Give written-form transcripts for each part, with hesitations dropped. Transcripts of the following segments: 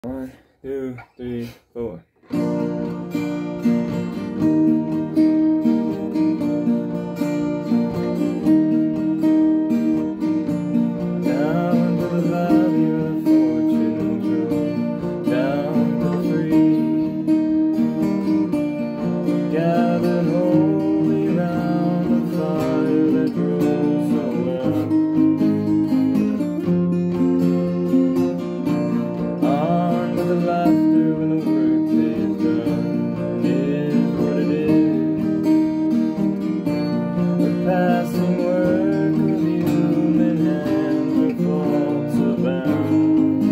1, 2, 3, 4. Down to the valley where fortunes roll, down to the free, gathered wholly round the fire that grows so well. On with the laughter when the work is done, is what it is. The passing work of human hands and faults abound.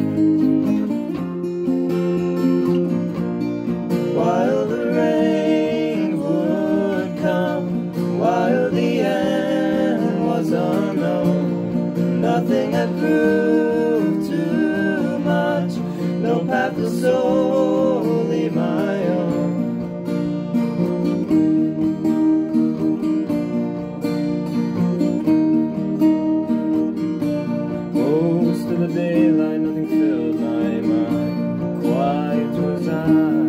While the rains would come, while the end was unknown, nothing had proved too much, no path was solely my own. Most of the daylight, nothing filled my mind. Quiet was I,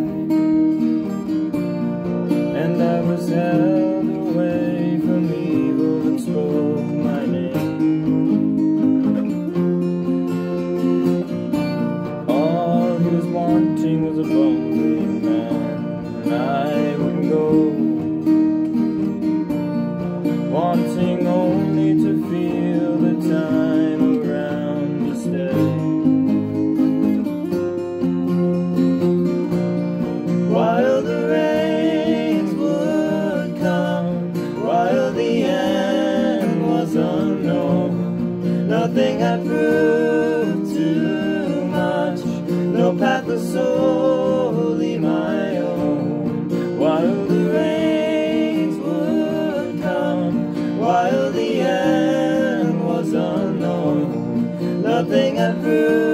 and I was held away from evil that spoke my name. All he was wanting was a bumbling man, and I wouldn't go, wanting only to feel the time around me stay. While the rains would come, while the end was unknown, nothing had proved too much, no path was solely my own. While the rains would come, while the end was unknown, nothing had proved